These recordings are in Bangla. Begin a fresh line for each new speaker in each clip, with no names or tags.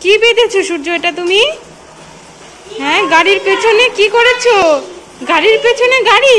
কি বেঁধেছো সূর্য এটা তুমি? হ্যাঁ, গাড়ির পেছনে কি করেছো? গাড়ির পেছনে গাড়ি?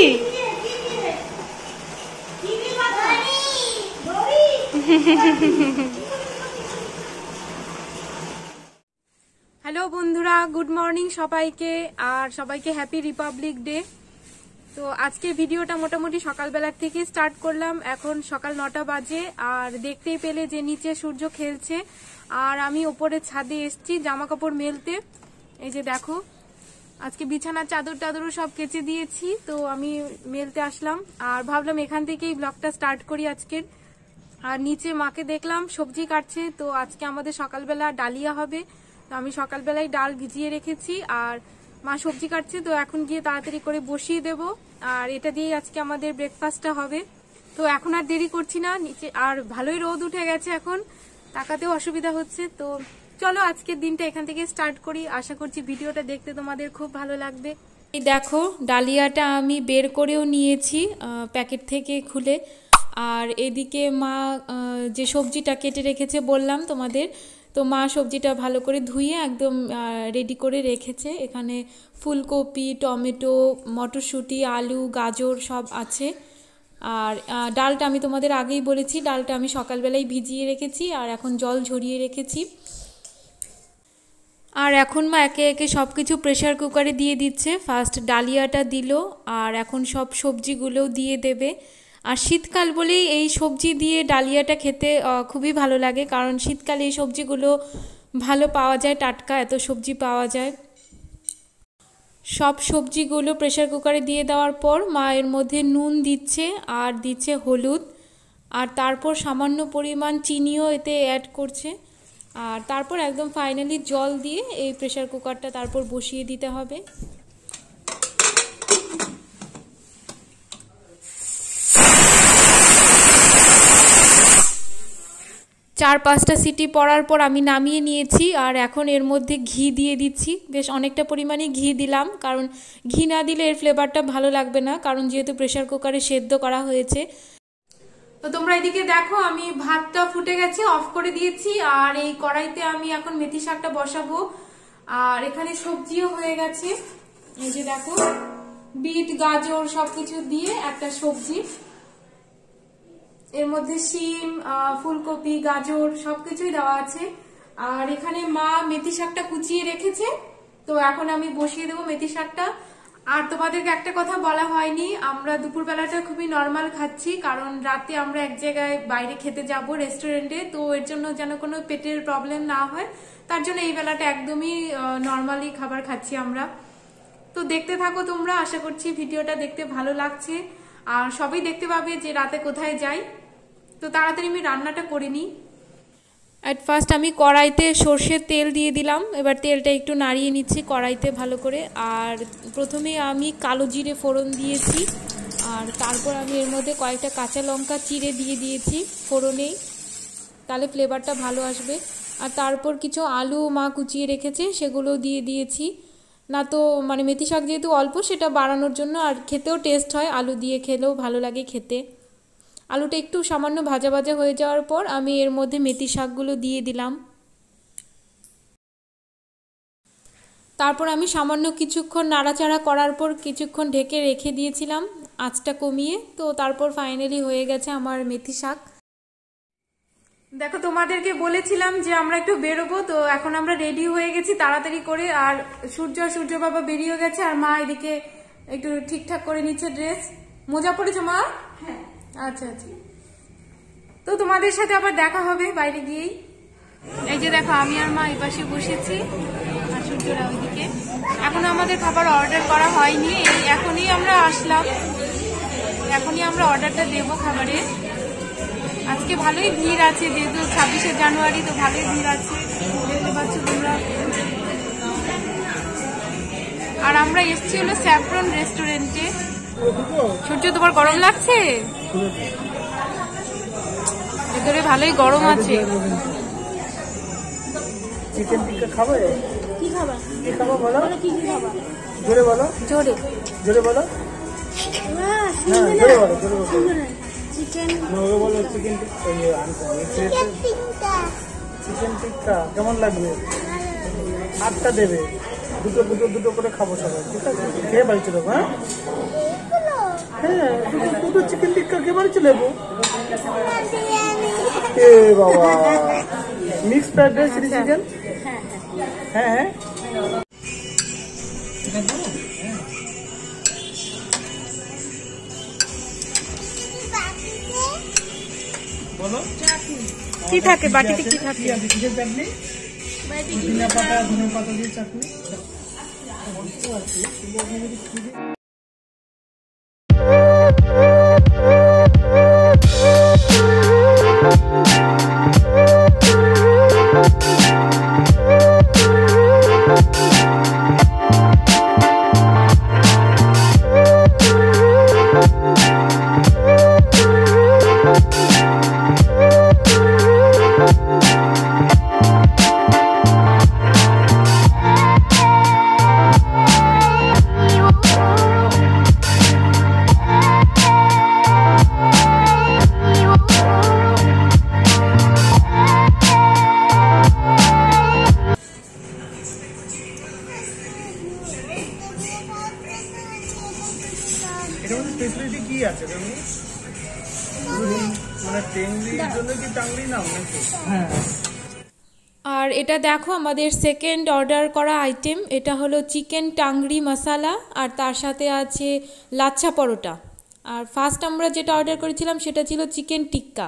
হ্যালো বন্ধুরা, গুড মর্নিং সবাইকে, আর সবাইকে হ্যাপি রিপাবলিক ডে। তো আজকে ভিডিওটা মোটামুটি সকালবেলার থেকে স্টার্ট করলাম। এখন সকাল 9টা বাজে, আর দেখতেই পেলে যে নিচে সূর্য খেলছে, আর আমি ওপরে ছাদে এসছি জামা কাপড় মেলতে। এই যে দেখো, আজকে বিছানার চাদর টাদরও সব কেচে দিয়েছি, তো আমি মেলতে আসলাম আর ভাবলাম এখান থেকেই ব্লগটা স্টার্ট করি আজকের। আর নিচে মাকে দেখলাম সবজি কাটছে, তো আজকে আমাদের সকালবেলা ডালিয়া হবে, তো আমি সকালবেলায় ডাল ভিজিয়ে রেখেছি আর মা সবজি কাটছে, তো এখন গিয়ে তাড়াতাড়ি করে বসিয়ে দেব, আর এটা দিয়েই আজকে আমাদের ব্রেকফাস্টটা হবে। তো এখন আর দেরি করছি না, নিচে আর ভালোই রোদ উঠে গেছে, এখন তাকাতেও অসুবিধা হচ্ছে। তো চলো আজকের দিনটা এখান থেকে স্টার্ট করি। আশা করছি ভিডিওটা দেখতে তোমাদের খুব ভালো লাগবে। এই দেখো, ডালিয়াটা আমি বের করেও নিয়েছি প্যাকেট থেকে খুলে, আর এদিকে মা যে সবজিটা কেটে রেখেছে বললাম তোমাদের, তো মা সবজিটা ভালো করে ধুয়ে একদম রেডি করে রেখেছে। এখানে ফুলকপি, টমেটো, মটরশুঁটি, আলু, গাজর সব আছে। আর ডালটা আমি তোমাদের আগেই বলেছি, ডালটা আমি সকালবেলায় ভিজিয়ে রেখেছি আর এখন জল ঝরিয়ে রেখেছি। আর এখন মা একে একে সব কিছু প্রেশার কুকারে দিয়ে দিচ্ছে। ফার্স্ট ডালিয়াটা দিল, আর এখন সব সবজিগুলোও দিয়ে দেবে। আর শীতকাল বলেই এই সবজি দিয়ে ডালিয়াটা খেতে খুবই ভালো লাগে, কারণ শীতকালে এই সবজিগুলো ভালো পাওয়া যায়, টাটকা এত সবজি পাওয়া যায়। সব সবজিগুলো প্রেশার কুকারে দিয়ে দেওয়ার পর মা এর মধ্যে নুন দিচ্ছে আর দিচ্ছে হলুদ, আর তারপর সামান্য পরিমাণ চিনিও এতে অ্যাড করছে। আর তারপর একদম ফাইনালি জল দিয়ে এই প্রেশার কুকারটা তারপর বসিয়ে দিতে হবে। 4-5টা সিটি পড়ার পর আমি নামিয়ে নিয়েছি, আর এখন এর মধ্যে ঘি দিয়ে দিচ্ছি। বেশ অনেকটা পরিমাণে ঘি দিলাম, কারণ ঘি না দিলে এর ফ্লেভারটা ভালো লাগবে না, কারণ যেহেতু প্রেশার কুকারে সেদ্ধ করা হয়েছে। তো তোমরা এদিকে দেখো, আমি ভাতটা ফুটে গেছে, অফ করে দিয়েছি, আর এই কড়াইতে আমি এখন মেথি শাকটা বসাবো। আর এখানে সবজিও হয়ে গেছে, এই যে দেখো, বিট, গাজর সবকিছু দিয়ে একটা সবজি। এর মধ্যে শিম, ফুলকপি, গাজর সবকিছুই দেওয়া আছে। আর এখানে মা মেথি শাকটা কুচিয়ে রেখেছে, তো এখন আমি বসিয়ে দেবো মেথি শাকটা। আর তোমাদেরকে একটা কথা বলা হয়নি, আমরা দুপুরবেলাটা খুবই নর্মাল খাচ্ছি, কারণ রাতে আমরা এক জায়গায় বাইরে খেতে যাব রেস্টুরেন্টে, তো এর জন্য যেন কোনো পেটের প্রবলেম না হয়, তার জন্য এই বেলাটা একদমই নর্মালি খাবার খাচ্ছি আমরা। তো দেখতে থাকো তোমরা, আশা করছি ভিডিওটা দেখতে ভালো লাগছে, আর সবাই দেখতে পাবে যে রাতে কোথায় যাই। তো তাড়াতাড়ি আমি রান্নাটা করে নিই। অ্যাট ফার্স্ট আমি কড়াইতে সর্ষের তেল দিয়ে দিলাম, এবার তেলটা একটু নাড়িয়ে নিচ্ছি কড়াইতে ভালো করে। আর প্রথমে আমি কালো জিরে ফোড়ন দিয়েছি, আর তারপর আমি এর মধ্যে কয়েকটা কাঁচা লঙ্কা চিড়ে দিয়ে দিয়েছি ফোড়নেই, তাহলে ফ্লেভারটা ভালো আসবে। আর তারপর কিছু আলু মা কুচিয়ে রেখেছে, সেগুলো দিয়ে দিয়েছি। না তো মানে মেথি শাক যেহেতু অল্প, সেটা বাড়ানোর জন্য, আর খেতেও টেস্ট হয়, আলু দিয়ে খেলেও ভালো লাগে খেতে। আলুটা একটু সামান্য ভাজা ভাজা হয়ে যাওয়ার পর আমি এর মধ্যে মেথি শাকগুলো দিয়ে দিলাম। তারপর আমি সামান্য কিছুক্ষণ নাড়াচাড়া করার পর কিছুক্ষণ ঢেকে রেখে দিয়েছিলাম আঁচটা কমিয়ে, তো তারপর ফাইনালি হয়ে গেছে আমার মেথি শাক। দেখো, তোমাদেরকে বলেছিলাম যে আমরা একটু বেরোবো, তো এখন আমরা রেডি হয়ে গেছি তাড়াতাড়ি করে, আর সূর্য বাবা বেরিয়ে গেছে, আর মা এদিকে একটু ঠিকঠাক করে নিচ্ছে ড্রেস। মোজা পড়েছো মা? হ্যাঁ। আচ্ছা আচ্ছা, তো তোমাদের সাথে আবার দেখা হবে বাইরে গিয়েই। এই যে দেখো, আমি আর মা এই পাশে বসেছি, আর সূর্যরা ওইদিকে। এখনো আমাদের খাবার অর্ডার করা হয়নি, এখনই আমরা আসলাম, এখনই আমরা অর্ডারটা দেবো খাবারের। আজকে ভালোই ভিড় আছে, যেহেতু 26শে জানুয়ারি, তো ভালোই ভিড় আছে, দেখতে পাচ্ছ তোমরা। আর আমরা এসছি হলো স্যাফরন রেস্টুরেন্টে। সূর্য, তোমার গরম লাগছে? ভেতরে ভালোই গরম আছে।
চিকেন টিক্কা খাবে?
কি খাবা?
কি খাবো বলো?
কি কি খাবা?
জোরে বলো।
জোরে
জোরে বলো।
হ্যাঁ,
জোরে বলো, জোরে বলো।
চিকেন
ওকে বলো চিকেন টিক্কা। চিকেন টিক্কা কেমন লাগবে? 8টা দেবে, দুটো দুটো দুটো করে খাবো সবাই, ঠিক আছে? খেয়ে বাড়ি চলে যাবো। হ্যাঁ হ্যাঁ, দুটো চিকেন টিক্কা খেয়ে বাড়ি চলে যাবো। এ বাবা, mix fried rice chilli chicken. হ্যাঁ হ্যাঁ, বলো
কি থাকে বাটিতে, কি থাকে?
কিসের চাটনি? ধনিয়া পাতা, ধনিয়া পাতা দিয়ে চাটনি। এটা মধ্যে স্পেশালিটি কি আছে? মানে টেংরির জন্য কি টাংরি নাম নাকি? হ্যাঁ।
আর এটা দেখো আমাদের সেকেন্ড অর্ডার করা আইটেম, এটা হলো চিকেন টাংরি মশালা, আর তার সাথে আছে লাচ্ছা পরোটা। আর ফার্স্ট আমরা যেটা অর্ডার করেছিলাম সেটা ছিল চিকেন টিক্কা।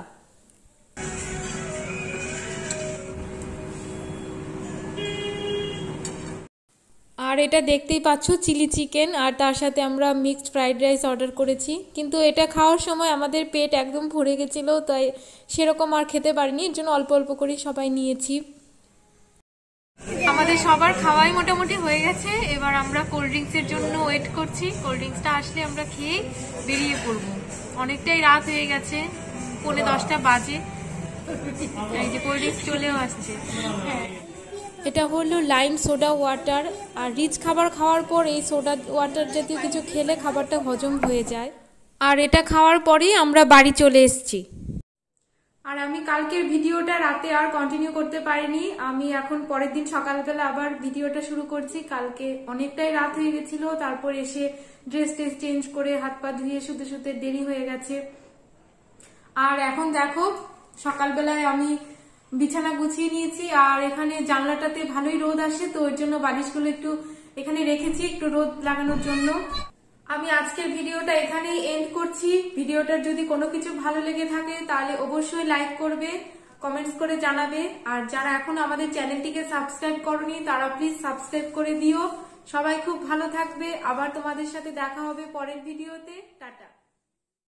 আর এটা দেখতেই পাচ্ছ চিলি চিকেন, আর তার সাথে আমরা মিক্সড ফ্রাইড রাইস অর্ডার করেছি। কিন্তু এটা খাওয়ার সময় আমাদের পেট একদম ভরে গেছিলো, তাই সেরকম আর খেতে পারিনি, এর জন্য অল্প অল্প করে সবাই নিয়েছি। আমাদের সবার খাওয়াই মোটামুটি হয়ে গেছে, এবার আমরা কোল্ড ড্রিঙ্কসের জন্য ওয়েট করছি। কোল্ড ড্রিঙ্কসটা আসলে আমরা খেয়ে বেরিয়ে পড়বো। অনেকটাই রাত হয়ে গেছে, 9:45 বাজে। এই যে কোল্ড ড্রিঙ্কস চলেও আসছে। এটা হলো লাইম সোডা ওয়াটার। আর রিচ খাবার খাওয়ার পর এই সোডা ওয়াটার জাতীয় কিছু খেলে খাবারটা হজম হয়ে যায়। আর এটা খাওয়ার পরেই আমরা বাড়ি চলে এসেছি। আর আমি কালকের ভিডিওটা রাতে আর কন্টিনিউ করতে পারিনি, আমি এখন পরের দিন সকালবেলা আবার ভিডিওটা শুরু করছি। কালকে অনেকটাই রাত হয়ে গেছিল, তারপর এসে ড্রেস চেঞ্জ করে হাত পা ধুয়ে শুতে শুতে দেরি হয়ে গেছে। আর এখন দেখো সকালবেলায় আমি বিছানা গুছিয়ে নিয়েছি, আর এখানে জানলাটাতে ভালোই রোদ আসে, তো ওর জন্য বালিশগুলো একটু এখানে রেখেছি একটু রোদ লাগানোর জন্য। আমি আজকের ভিডিওটা এখানেই এন্ড করছি। ভিডিওটার যদি কোনো কিছু ভালো লেগে থাকে তাহলে অবশ্যই লাইক করবে, কমেন্টস করে জানাবে। আর যারা এখন আমাদের চ্যানেলটিকে সাবস্ক্রাইব করনি তারা প্লিজ সাবস্ক্রাইব করে দিও। সবাই খুব ভালো থাকবে, আবার তোমাদের সাথে দেখা হবে পরের ভিডিওতে। টাটা।